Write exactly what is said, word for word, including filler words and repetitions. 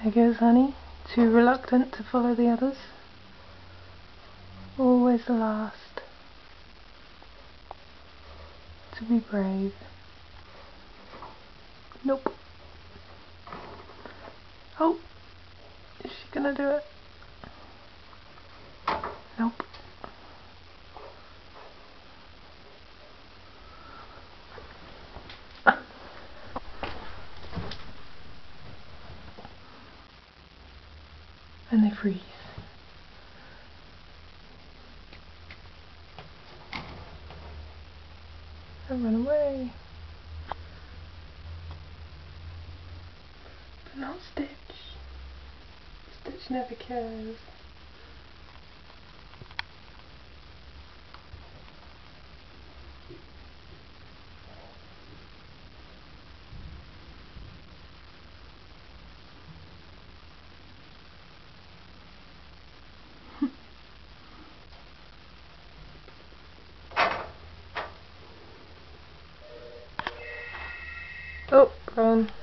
There goes Honey, too reluctant to follow the others. Always the last. To be brave. Nope. Oh! Is she gonna do it? Nope. And they freeze. And run away. But not Stitch. Stitch never cares. Oh, gone.